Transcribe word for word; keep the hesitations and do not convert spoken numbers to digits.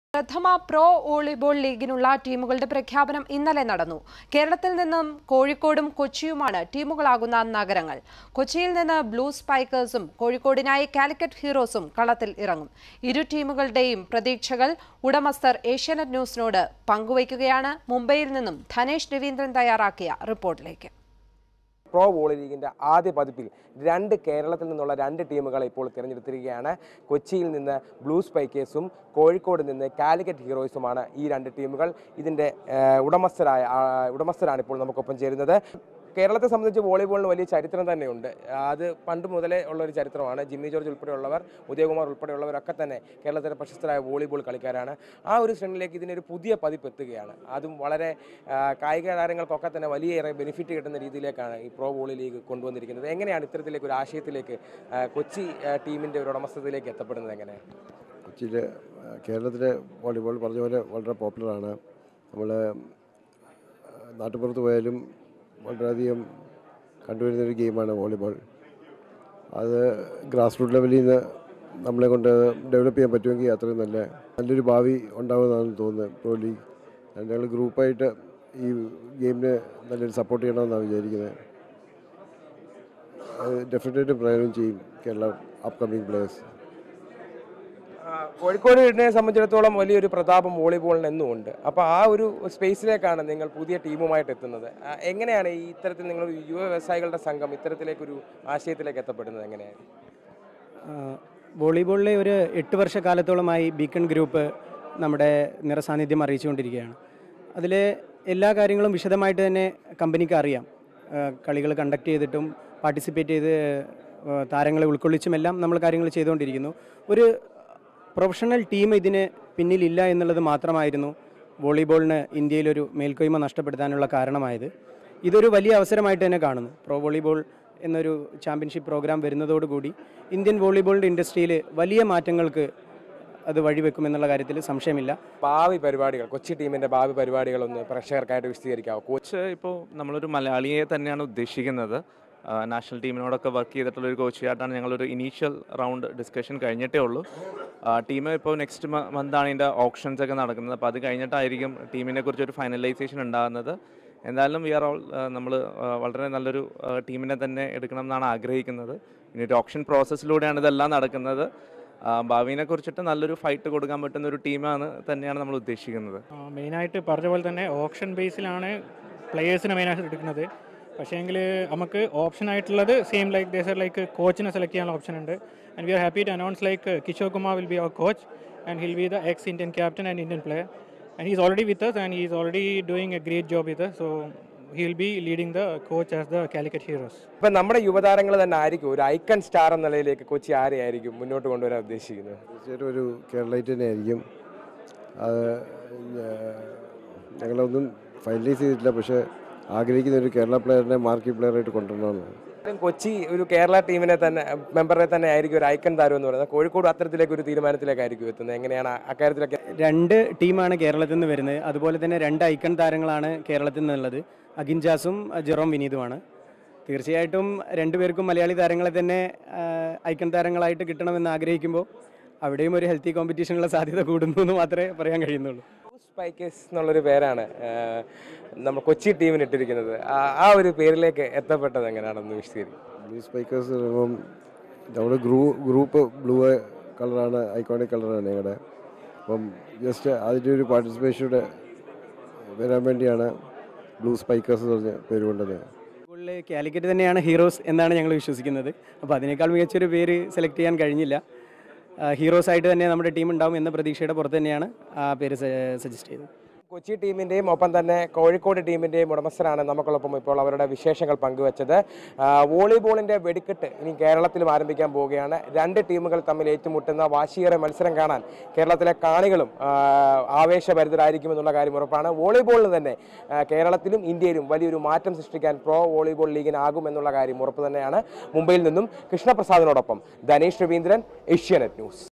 പ്രഥമ pro volleyball ലീഗിനുള്ള ടീമുകളുടെ പ്രഖ്യാപനം ഇന്നലെ നടന്നു. കേരളത്തിൽ നിന്നും കോഴിക്കോടും കൊച്ചിയുമാണ് ടീമുകളാകുന്ന നഗരങ്ങൾ. കൊച്ചിയിൽ നിന്ന് ബ്ലൂ സ്പൈക്കേഴ്സും കോഴിക്കോടിനായി കാലിക്കറ്റ് ഹീറോസും കളത്തിൽ ഇറങ്ങും. ഇരു ടീമുകളുടെയും പ്രതീക്ഷകൾ ഉടമസ്ഥർ ഏഷ്യാനെറ്റ് ന്യൂസിനോട് പങ്കുവയ്ക്കുകയാണ്. മുംബൈയിൽ നിന്നും ധനേഷ് രവീന്ദ്രൻ തയ്യാറാക്കിയ റിപ്പോർട്ടിലേക്ക്. പ്രോ വോളി ലീഗിൻ്റെ ആദ്യ പതിപ്പിൽ രണ്ട് കേരളത്തിൽ നിന്നുള്ള രണ്ട് ടീമുകളെ ഇപ്പോൾ തിരഞ്ഞെടുത്തിരിക്കുകയാണ്. കൊച്ചിയിൽ നിന്ന് ബ്ലൂ സ്പൈക്കേഴ്സും കോഴിക്കോട് നിന്ന് കാലിക്കറ്റ് ഹീറോസുമാണ് ഈ രണ്ട് ടീമുകൾ. ഇതിൻ്റെ ഉടമസ്ഥരായ ഉടമസ്ഥരാണ് ഇപ്പോൾ നമുക്കൊപ്പം ചേരുന്നത്. കേരളത്തെ സംബന്ധിച്ച് വോളിബോളിന് വലിയ ചരിത്രം തന്നെയുണ്ട്. അത് പണ്ട് മുതലേ ഉള്ളൊരു ചരിത്രമാണ്. ജിമ്മി ജോർജ് ഉൾപ്പെടെയുള്ളവർ, ഉദയകുമാർ ഉൾപ്പെടെയുള്ളവരൊക്കെ തന്നെ കേരളത്തിലെ പ്രശസ്തരായ വോളിബോൾ കളിക്കാരാണ്. ആ ഒരു ശ്രേണിയിലേക്ക് ഇതിനൊരു പുതിയ പതിപ്പ് എത്തുകയാണ്. അതും വളരെ കായിക താരങ്ങൾക്കൊക്കെ തന്നെ വലിയ ബെനിഫിറ്റ് കിട്ടുന്ന രീതിയിലേക്കാണ് ഈ പ്രോ വോളി ലീഗ് കൊണ്ടുവന്നിരിക്കുന്നത്. എങ്ങനെയാണ് ഇത്തരത്തിലേക്ക് ഒരു ആശയത്തിലേക്ക് കൊച്ചി ടീമിൻ്റെ ഒരു ഉടമസ്ഥതയിലേക്ക് എത്തപ്പെടുന്നത്? എങ്ങനെ കൊച്ചിയിലെ കേരളത്തിലെ വോളിബോൾ പറഞ്ഞ പോലെ വളരെ പോപ്പുലറാണ്. നമ്മൾ നാട്ടുപുറത്ത് പോയാലും വളരെയധികം കണ്ടുവരുന്നൊരു ഗെയിമാണ് വോളിബോൾ. അത് ഗ്രാസ് റൂട്ട് ലെവലിൽ നിന്ന് നമ്മളെ കൊണ്ട് ഡെവലപ്പ് ചെയ്യാൻ പറ്റുമെങ്കിൽ അത്രയും നല്ല നല്ലൊരു ഭാവി ഉണ്ടാകുമെന്നാണ് തോന്നുന്നത്. പ്രോ ലീഗ് ഞങ്ങൾ ഗ്രൂപ്പായിട്ട് ഈ ഗെയിമിന് നല്ലൊരു സപ്പോർട്ട് ചെയ്യണമെന്നാണ് വിചാരിക്കുന്നത്. അത് ഡെഫിനറ്റായിട്ടും പ്രയോജനം ചെയ്യും കേരള അപ്കമ്മിങ് പ്ലേയേഴ്സ്. കോഴിക്കോടിനെ സംബന്ധിച്ചിടത്തോളം വലിയൊരു പ്രതാപം വോളിബോളിന് എന്നും ഉണ്ട്. അപ്പോൾ ആ ഒരു സ്പേസിലേക്കാണ് നിങ്ങൾ പുതിയ ടീമുമായിട്ട് എത്തുന്നത്. എങ്ങനെയാണ് ഈ ഇത്തരത്തിൽ നിങ്ങൾ യുവ വ്യവസായികളുടെ സംഘം ഇത്തരത്തിലേക്കൊരു ആശയത്തിലേക്ക് എത്തപ്പെടുന്നത്? എങ്ങനെയാണ്? വോളിബോളിലെ ഒരു എട്ട് വർഷക്കാലത്തോളമായി ബീക്കൺ ഗ്രൂപ്പ് നമ്മുടെ നിറസാന്നിധ്യം അറിയിച്ചുകൊണ്ടിരിക്കുകയാണ്. അതിലെ എല്ലാ കാര്യങ്ങളും വിശദമായിട്ട് തന്നെ കമ്പനിക്ക് അറിയാം. കളികൾ കണ്ടക്ട് ചെയ്തിട്ടും പാർട്ടിസിപ്പേറ്റ് ചെയ്ത് താരങ്ങളെ ഉൾക്കൊള്ളിച്ചുമെല്ലാം നമ്മൾ കാര്യങ്ങൾ ചെയ്തുകൊണ്ടിരിക്കുന്നു. ഒരു പ്രൊഫഷണൽ ടീം ഇതിന് പിന്നിലില്ല എന്നുള്ളത് മാത്രമായിരുന്നു വോളിബോളിന് ഇന്ത്യയിലൊരു മേൽക്കോയ്മ നഷ്ടപ്പെടുത്താനുള്ള കാരണമായത്. ഇതൊരു വലിയ അവസരമായിട്ട് തന്നെ കാണുന്നു. പ്രോ വോളിബോൾ എന്നൊരു ചാമ്പ്യൻഷിപ്പ് പ്രോഗ്രാം വരുന്നതോടുകൂടി ഇന്ത്യൻ വോളിബോളിൻ്റെ ഇൻഡസ്ട്രിയിൽ വലിയ മാറ്റങ്ങൾക്ക് അത് വഴിവെക്കുമെന്നുള്ള കാര്യത്തിൽ സംശയമില്ല. ഭാവി പരിപാടികൾ, കൊച്ചി ടീമിൻ്റെ ഭാവി പരിപാടികളൊന്ന് പ്രേക്ഷകർക്കായിട്ട് വിശദീകരിക്കാമോ? കോച്ച് ഇപ്പോൾ നമ്മളൊരു മലയാളിയെ തന്നെയാണ് ഉദ്ദേശിക്കുന്നത്. നാഷണൽ ടീമിനോടൊക്കെ വർക്ക് ചെയ്തിട്ടുള്ളൊരു കോച്ചായിട്ടാണ് ഞങ്ങളൊരു ഇനീഷ്യൽ റൗണ്ട് ഡിസ്കഷൻ കഴിഞ്ഞിട്ടേ ഉള്ളൂ. ടീം ഇപ്പോൾ നെക്സ്റ്റ് മന്താണ് ഇതിൻ്റെ ഓപ്ഷൻസ് ഒക്കെ നടക്കുന്നത്. അപ്പോൾ അത് കഴിഞ്ഞിട്ടായിരിക്കും ടീമിനെ കുറിച്ചൊരു ഫൈനലൈസേഷൻ ഉണ്ടാകുന്നത്. എന്തായാലും വി ആർ ഓൾ നമ്മൾ വളരെ നല്ലൊരു ടീമിനെ തന്നെ എടുക്കണം എന്നാണ് ആഗ്രഹിക്കുന്നത്. ഇനി ഒരു ഓപ്ഷൻ പ്രോസസ്സിലൂടെയാണ് ഇതെല്ലാം നടക്കുന്നത്. ഭാവിനെ കുറിച്ചിട്ട് നല്ലൊരു ഫൈറ്റ് കൊടുക്കാൻ പറ്റുന്ന ഒരു ടീമാണ് തന്നെയാണ് നമ്മൾ ഉദ്ദേശിക്കുന്നത്. മെയിനായിട്ട് പറഞ്ഞ പോലെ തന്നെ ഓപ്ഷൻ ബേസിലാണ് പ്ലെയേഴ്സിനെ മെയിനായിട്ട് എടുക്കുന്നത്. പക്ഷേ എങ്കിൽ നമുക്ക് ഓപ്ഷൻ ആയിട്ടുള്ളത് സെയിം ലൈക്ക് ദേസർ ലൈക്ക് കോച്ചിനെ സെലക്ട് ചെയ്യാനുള്ള ഓപ്ഷൻ ഉണ്ട്. And we are happy to announce like Kishore Kumar will be our coach and he'll be the ex Indian captain and Indian player and he is already with us and he is already doing a great job with us. So he will be leading the coach as the Calicut Heroes. ഇപ്പം നമ്മുടെ യുവതാരങ്ങൾ തന്നെ ആയിരിക്കും ഒരു icon star എന്ന നിലയിലേക്ക് കൊച്ചി ആരെയായിരിക്കും മുന്നോട്ട് കൊണ്ടുവരാൻ ഉദ്ദേശിക്കുന്നത്? തീർച്ചയായിട്ടും ഒരു കേരളൈറ്റ് തന്നെ ആയിരിക്കും. അത് ഞങ്ങളൊന്നും ഫൈനലൈസ് ചെയ്തിട്ടില്ല, പക്ഷേ ആഗ്രഹിക്കുന്ന ഒരു കേരള പ്ലെയറിനെ മാർക്കി പ്ലെയറായിട്ട് കൊണ്ടുവരണമെന്നാണ്. കൊച്ചി ഒരു കേരള ടീമിനെ തന്നെ മെമ്പറെ തന്നെ ആയിരിക്കും ഒരു ഐക്കൺ താരം എന്ന് പറയുന്നത്. കോഴിക്കോട് അത്തരത്തിലേക്ക് ഒരു തീരുമാനത്തിലേക്കായിരിക്കും എത്തുന്നത്. എങ്ങനെയാണ് അക്കാര്യത്തിലൊക്കെ? രണ്ട് ടീമാണ് കേരളത്തിൽ നിന്ന് വരുന്നത്. അതുപോലെ തന്നെ രണ്ട് ഐക്കൺ താരങ്ങളാണ് കേരളത്തിൽ നിന്നുള്ളത്. അഗിൻജാസും ജെറോം വിനീതുമാണ്. തീർച്ചയായിട്ടും രണ്ടുപേർക്കും മലയാളി താരങ്ങളെ തന്നെ ഐക്കൺ താരങ്ങളായിട്ട് കിട്ടണമെന്ന് ആഗ്രഹിക്കുമ്പോൾ അവിടെയും ഒരു ഹെൽത്തി കോമ്പറ്റീഷനുള്ള സാധ്യത കൂടുന്നു എന്ന് മാത്രമേ പറയാൻ കഴിയുന്നുള്ളൂ. സ്പൈക്കേഴ്സ് എന്നുള്ളൊരു പേരാണ് നമ്മൾ കൊച്ചി ടീമിന് ഇട്ടിരിക്കുന്നത്. ആ ഒരു പേരിലേക്ക് എത്തപ്പെട്ടത് എങ്ങനെയാണെന്ന് വിശദീകരിക്കും. ബ്ലൂ സ്പൈക്കേഴ്സ് പറയുമ്പം നമ്മുടെ ഗ്രൂ ഗ്രൂപ്പ് ബ്ലൂ കളറാണ്, ഐക്കോണിക് കളറാണ് ഞങ്ങളുടെ. അപ്പം ജസ്റ്റ് അതിൻ്റെ ഒരു പാർട്ടിസിപ്പേഷനോടെ വരാൻ വേണ്ടിയാണ് ബ്ലൂ സ്പൈക്കേഴ്സ് എന്ന് പറഞ്ഞ പേര് കൊണ്ടത്. ഫുള്ള് കാലിക്കറ്റ് തന്നെയാണ് ഹീറോസ് എന്നാണ് ഞങ്ങൾ വിശ്വസിക്കുന്നത്. അപ്പോൾ അതിനേക്കാൾ മികച്ചൊരു പേര് സെലക്ട് ചെയ്യാൻ കഴിഞ്ഞില്ല. ഹീറോസ് ആയിട്ട് തന്നെ നമ്മുടെ ടീം ഉണ്ടാവും എന്ന പ്രതീക്ഷയുടെ പുറത്ത് തന്നെയാണ് ആ പേര് സജസ്റ്റ് ചെയ്തത്. കൊച്ചി ടീമിൻ്റെയും ഒപ്പം തന്നെ കോഴിക്കോട് ടീമിൻ്റെയും ഉടമസ്ഥരാണ് നമുക്കൊപ്പം ഇപ്പോൾ അവരുടെ വിശേഷങ്ങൾ പങ്കുവച്ചത്. വോളിബോളിൻ്റെ വെടിക്കെട്ട് ഇനി കേരളത്തിലും ആരംഭിക്കാൻ പോവുകയാണ്. രണ്ട് ടീമുകൾ തമ്മിൽ ഏറ്റുമുട്ടുന്ന വാശിയേറെ മത്സരം കാണാൻ കേരളത്തിലെ കാണികളും ആവേശഭരിതരായിരിക്കുമെന്നുള്ള കാര്യം ഉറപ്പാണ്. വോളിബോളിന് തന്നെ കേരളത്തിലും ഇന്ത്യയിലും വലിയൊരു മാറ്റം സൃഷ്ടിക്കാൻ പ്രോ വോളിബോൾ ലീഗിനാകുമെന്നുള്ള കാര്യം ഉറപ്പ് തന്നെയാണ്. മുംബൈയിൽ നിന്നും കൃഷ്ണപ്രസാദിനോടൊപ്പം ധനേഷ് രവീന്ദ്രൻ, ഏഷ്യാനെറ്റ് ന്യൂസ്.